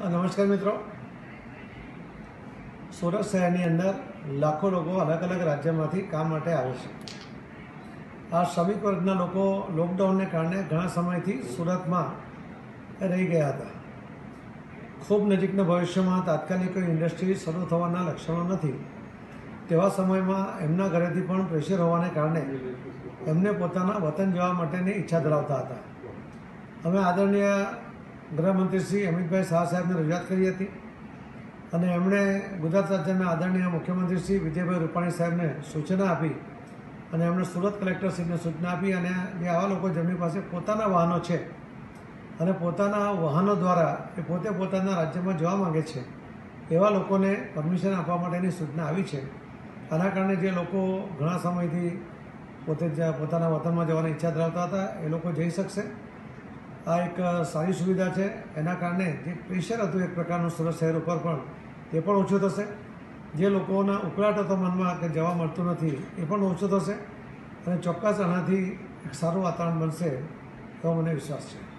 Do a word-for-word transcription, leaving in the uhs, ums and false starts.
नमस्कार मित्रों, सूरत शहर अंदर लाखों लोग अलग अलग राज्य में काम माटे आवे छे। आ श्रमिक वर्गना लोको लॉकडाउन ने कारण घणा समय थी सूरत में रही गया था। खूब नजीकना भविष्य में तात्कालिक कोई इंडस्ट्री शुरू थवाना लक्षणों नहीं। तेवा समय में एमना घरेथी पण प्रेशर होवाने कारणे एमने पोताना वतन जवा माटेनी इच्छा धरावता हता। अमे आदरणीय गृहमंत्री श्री अमित भाई शाह साहेब ने रजूआत करी थी और एमणे गुजरात राज्य आदरणीय मुख्यमंत्री श्री विजय भाई रूपाणी साहेब ने सूचना आपी और एमणे सूरत कलेक्टर श्री ने सूचना आपी और जे आवा लोको जेमनी पासे पोताना वाहनों छे अने पोताना वाहनों द्वारा ए पोते पोताना राज्य में जवा मांगे छे एवा लोकोने परमिशन आपवा माटेनी सूचना आवी छे। आना कारणे जे लोको घणा समयथी पोते पोताना वतन में जवानी इच्छा धरावता हता ए लोको जई शकशे। आ एक सारी सुविधा है। एना कारणे जे प्रेशर हतुं एक प्रकारनुं सूरत शहर पर पण ते पण ओछुं थशे। जे लोकोना उकळाट हतो मनमा के जवा मळतुं नथी ए पण ओछुं थशे अने ચોક્કસ आनाथी एक सारुं वातावरण बनशे एवो मने विश्वास छे।